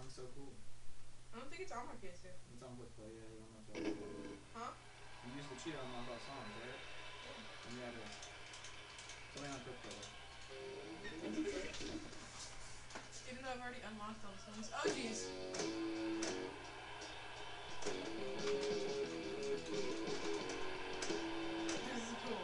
looks so cool. I don't think it's on my PS2. It's on quick play, yeah, you don't have to. Huh? You use the cheat to unlock all songs, right? Yeah. And you had to. Something on quick play. Even though I've already unlocked all the songs. Oh jeez. This is cool.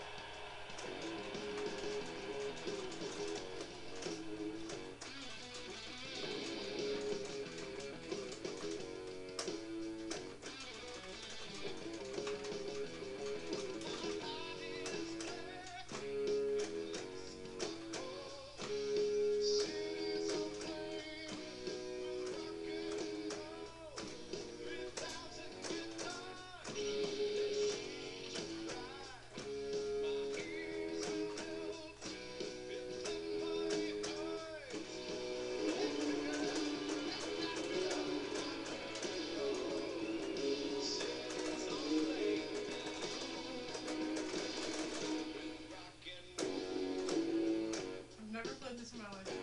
I've never played this in my life.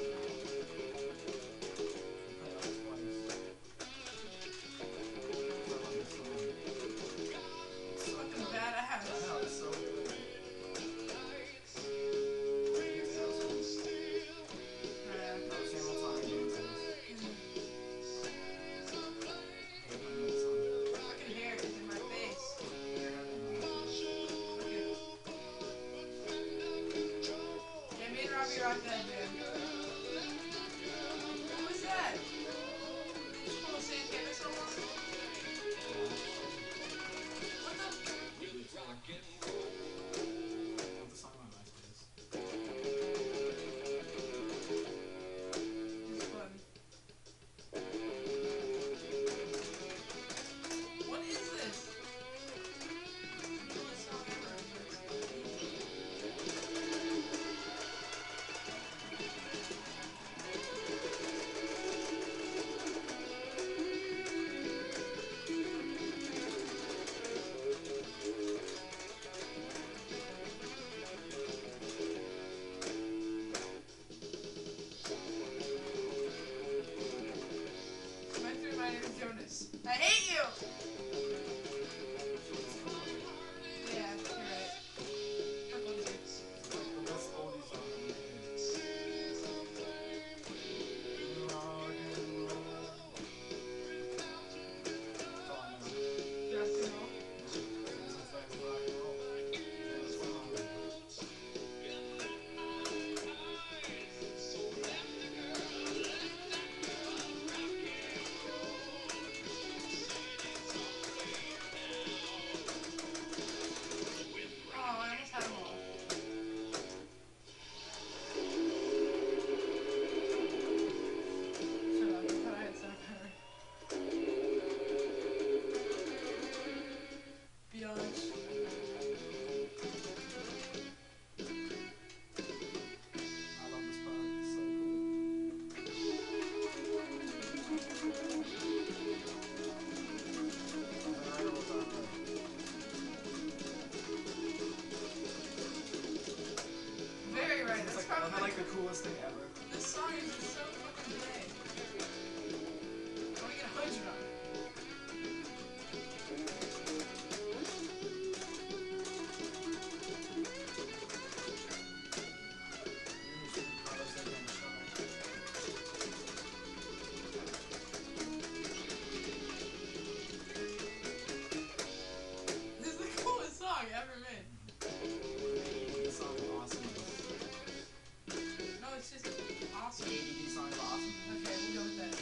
It's fucking badass. I know, it's so good. Fucking hair is in my face. Yeah, me and Robbie rock that jam. Who was that? Did you pull a Santana song on? What the? Put the song on MySpace. It's fun. What is this? The coolest song ever. My name is Jonas. I hate you! Yeah, you're right. Fuck lizards. Like the best oldies song ever made. That's all I know. Just you know. Since I was rock and roll. That's what I'm doing. Oh, I almost had them all. Shut up, I thought I had Sapphire. Beyond. I love this part. It's so cool. Very right. That's It's probably like the coolest thing ever. this song is just so fucking gay. I wanna get 100 on it. This is the coolest song ever made. This song is awesome. No, it's just awesome. This song is awesome. Okay, we'll go with that.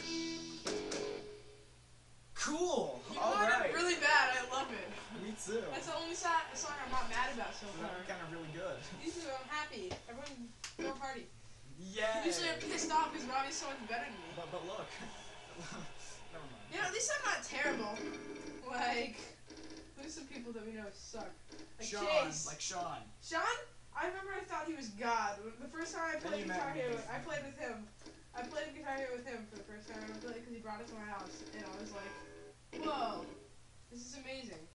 Cool! You know what? Alright! Really bad. I love it. Me too. That's the only song I'm not mad about so far. They're kind of really good. These two, I'm happy. Everyone, go party. Yeah! Usually I'm pissed off because Robbie's so much better than me. But look. Never mind. You know, at least I'm not terrible. Like, who's some people that we know suck? Like Sean. Chase. Like Sean. Sean? I remember I thought he was God. The first time I Then played you met Guitar me. Hero, I played with him. I played Guitar Hero with him for the first time. I played because he brought it to my house, and I was like, whoa, this is amazing.